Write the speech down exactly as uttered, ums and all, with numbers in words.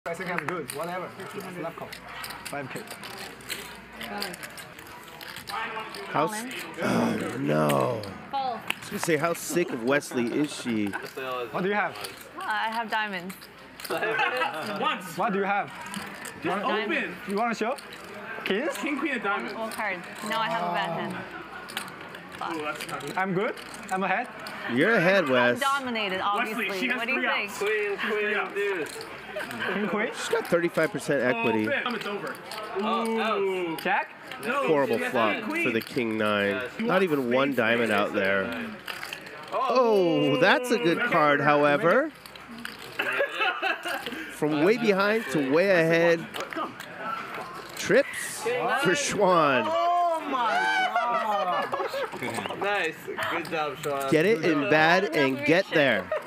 I think I'm good. Whatever. Left call. five K. How? Oh no. Full. I was gonna say, how sick of Wesley is she? What do you have? I have diamonds. Once. What do you have? Just open. You want to show? Kings? King, queen, and diamond. All cards. No, I have a bad hand. Ooh, that's tough. I'm good. I'm ahead. You're ahead, I'm Wes. dominated, obviously. Wesley, she has What do you three think? outs. Queen, queen, dude. King, queen. She's got thirty-five percent equity. Oh, it's over. Oh, Ooh. Jack? No, Horrible she has flop queen, queen. for the king nine. Yes. Not even one diamond out there. Oh, that's a good card, however. From way behind to way ahead. Trips for Schwan. Oh my god. Nice. Good job, Sean. Get it in bad and get there.